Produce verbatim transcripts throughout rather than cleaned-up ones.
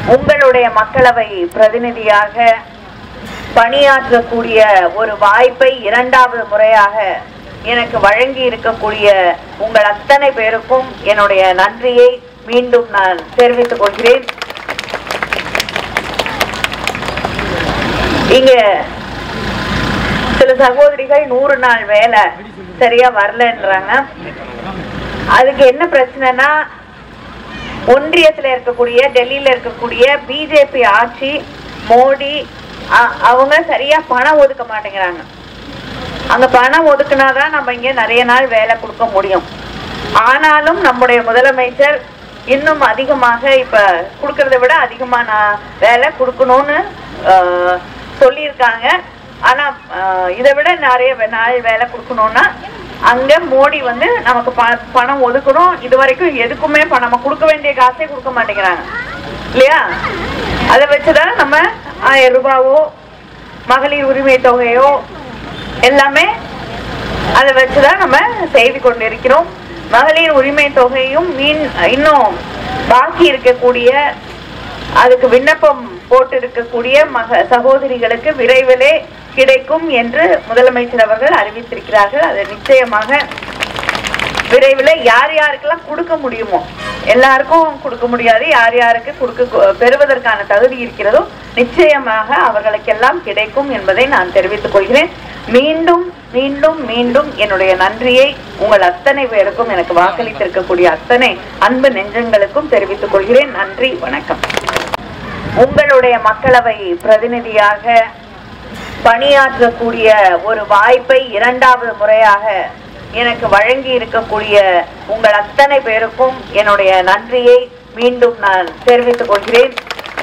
உங்களுடைய மக்களவை பிரதிநிதியாக பணியாற்றக்கூடிய ஒரு வாய்ப்பை இரண்டாவது முறையாக எனக்கு வழங்கி இருக்கக்கூடிய உங்கள் அத்தனை பேருக்கும் என்னுடைய நன்றியை மீண்டும் நான் தெரிவித்துக் கொள்கிறேன். இங்க சில சகோதரிகள் நூறு நாள் வேலை சரியா வரலன்றாங்க. அதுக்கு என்ன பிரச்சனைனா, ஒன்றியத்தில் இருக்கக்கூடிய டெல்லியில இருக்கக்கூடிய பிஜேபி ஆட்சி, மோடி அவங்க சரியா பணம் ஒதுக்க மாட்டேங்கிறாங்க. அங்க பணம் ஒதுக்குனாதான் நம்ம இங்க நிறைய நாள் வேலை கொடுக்க முடியும். ஆனாலும் நம்முடைய முதலமைச்சர் இன்னும் அதிகமாக இப்ப கொடுக்கறத விட அதிகமா நான் வேலை கொடுக்கணும்னு சொல்லியிருக்காங்க. ஆனா இதை விட நிறைய நாள் வேலை கொடுக்கணும்னா அங்க மோடி வந்து நமக்கு பணம் ஒதுக்கணும். இது வரைக்கும் எதுக்குமே நம்ம கொடுக்க வேண்டிய காசே கொடுக்க மாட்டேங்கிறாங்க இல்லையா? அதை வச்சுதான் நம்ம ஆயிரம் ரூபாவோ மகளிர் உரிமை தொகையோ எல்லாமே அதை வச்சுதான் நம்ம செய்து கொண்டிருக்கிறோம். மகளிர் உரிமை தொகையும் மீன் இன்னும் பாக்கி இருக்கக்கூடிய அதுக்கு விண்ணப்பம் போட்டு இருக்கக்கூடிய மக சகோதரிகளுக்கு விரைவிலே கிடைக்கும் என்று முதலமைச்சர் அவர்கள் அறிவித்திருக்கிறார்கள். அது நிச்சயமாக விரைவில் யார் யாருக்கெல்லாம் கொடுக்க முடியுமோ எல்லாருக்கும் கொடுக்க முடியாது. யார் யாருக்கு கொடுக்க பெறுவதற்கான தகுதி இருக்கிறதோ நிச்சயமாக அவர்களுக்கெல்லாம் கிடைக்கும் என்பதை நான் தெரிவித்துக் கொள்கிறேன். மீண்டும் மீண்டும் மீண்டும் என்னுடைய நன்றியை உங்கள் அத்தனை பேருக்கும், எனக்கு வாக்களித்திருக்கக்கூடிய அத்தனை அன்பு நெஞ்சங்களுக்கும் தெரிவித்துக் கொள்கிறேன். நன்றி, வணக்கம். உங்களுடைய மக்களவை பிரதிநிதியாக பணியாற்றக்கூடிய ஒரு வாய்ப்பை இரண்டாவது முறையாக எனக்கு வழங்கி இருக்கக்கூடிய உங்கள் அத்தனை பேருக்கும் என்னுடைய நன்றியை மீண்டும் நான் தெரிவித்துக் கொள்கிறேன்.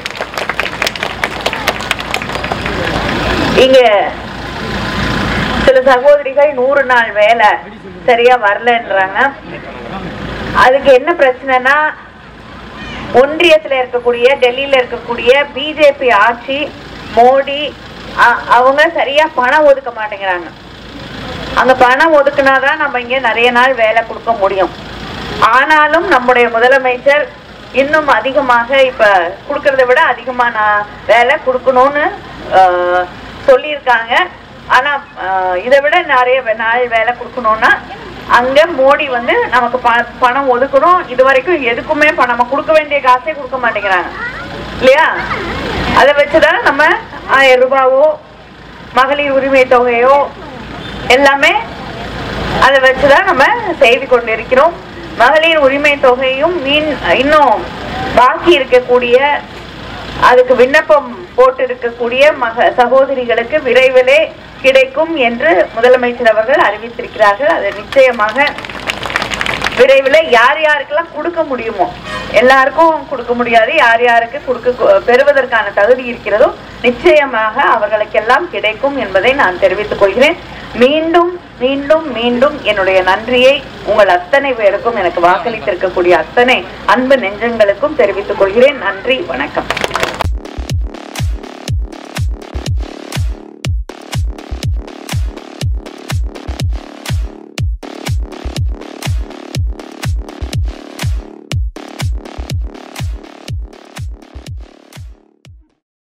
இங்க சில சகோதரிகள் நூறு நாள் வேலை சரியா வரலன்றாங்க. அதுக்கு என்ன பிரச்சனைனா, ஒன்றியத்தில் இருக்கக்கூடிய டெல்லியில இருக்கக்கூடிய பிஜேபி ஆட்சி, மோடி அவங்க சரியா பணம் ஒதுக்க மாட்டேங்கிறாங்க. அங்க பணம் ஒதுக்குனாதான் நம்ம இங்க நிறைய நாள் வேலை கொடுக்க முடியும். ஆனாலும் நம்முடைய முதலமைச்சர் இன்னும் அதிகமாக இப்ப கொடுக்கறத விட அதிகமா நான் வேலை கொடுக்கணும்னு சொல்லியிருக்காங்க. ஆனா இதை விட நிறைய நாள் வேலை கொடுக்கணும்னா அங்க மோடி வந்து நமக்கு பணம் ஒதுக்கணும். இது வரைக்கும் எதுக்குமே நம்ம கொடுக்க வேண்டிய காசே கொடுக்க மாட்டேங்கிறாங்க இல்லையா? அதை வச்சுதான் நம்ம ஆயிரம் ரூபாவோ மகளிர் உரிமை தொகையோ எல்லாமே அதை வச்சுதான் நம்ம செய்து கொண்டிருக்கிறோம். மகளிர் உரிமை தொகையும் மீன் இன்னும் பாக்கி இருக்கக்கூடிய அதுக்கு விண்ணப்பம் போட்டு இருக்கக்கூடிய மக சகோதரிகளுக்கு விரைவிலே கிடைக்கும் என்று முதலமைச்சர் அவர்கள் அறிவித்திருக்கிறார்கள். அது நிச்சயமாக விரைவில் யார் யாருக்கெல்லாம் கொடுக்க முடியுமோ எல்லாருக்கும் கொடுக்க முடியாது. யார் யாருக்கு கொடுக்க பெறுவதற்கான தகுதி இருக்கிறதோ நிச்சயமாக அவர்களுக்கெல்லாம் கிடைக்கும் என்பதை நான் தெரிவித்துக் கொள்கிறேன். மீண்டும் மீண்டும் மீண்டும் என்னுடைய நன்றியை உங்கள் அத்தனை பேருக்கும், எனக்கு வாக்களித்திருக்கக்கூடிய அத்தனை அன்பு நெஞ்சங்களுக்கும் தெரிவித்துக் கொள்கிறேன். நன்றி, வணக்கம்.